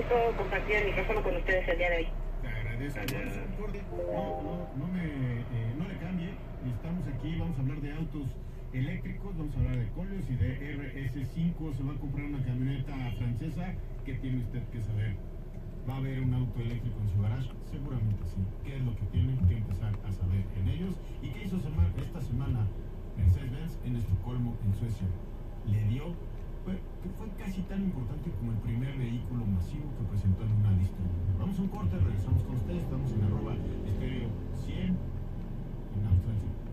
gusto compartir el micrófono con ustedes el día de hoy. Te agradezco. No le cambie. Estamos aquí, vamos a hablar de autos eléctricos, vamos a hablar de Koleos y de RS5. Se va a comprar una camioneta francesa. ¿Qué tiene usted que saber? ¿Va a haber un auto eléctrico en su garage? Seguramente sí. ¿Qué es lo que tiene que empezar a saber en ellos? ¿Y qué hizo esta semana Mercedes-Benz en Estocolmo, en Suecia? Le dio, que fue casi tan importante como el primer vehículo masivo que presentó en una distribuidora. Vamos a un corte, regresamos con ustedes, estamos en @estéreo 100 en Autos.